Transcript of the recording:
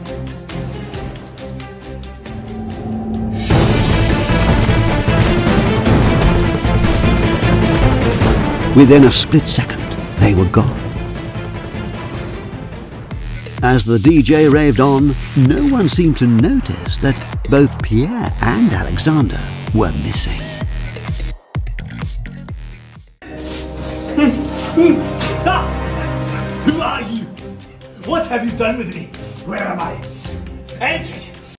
Within a split second, they were gone. As the DJ raved on, no one seemed to notice that both Pierre and Alexander were missing. Who are you? What have you done with me? Where am I? Answer!